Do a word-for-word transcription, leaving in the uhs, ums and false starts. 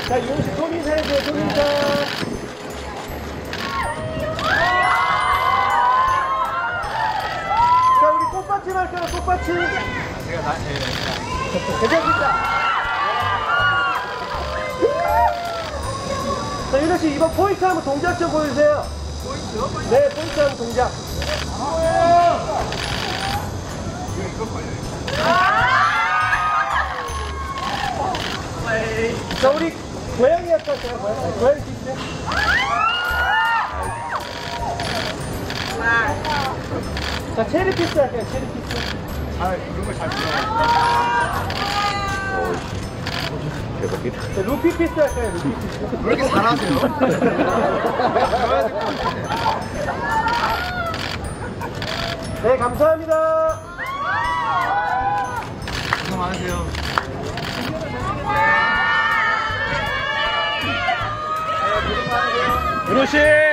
자, 이용식 손인사 해주세요, 손인사. 자, 우리 꽃받침 할까요, 꽃받침? 제가 다, 예, 예. 괜찮습니다. 자, 윤호씨, 이번 포인트 한번 동작 좀 보여주세요. 포인트요? 네, 포인트 한번 동작. 자, 우리 고양이 할까요? 고양이, 고양이 있어요? 자, 체리 피스 할까요? 체리 피스. 아, 그런 걸 잘 몰라요. 대박이다. 자, 루피 피스 할까요? 루피 피스. 왜 이렇게 잘하세요? 네, 감사합니다. 수고 많으세요. 윤호 씨!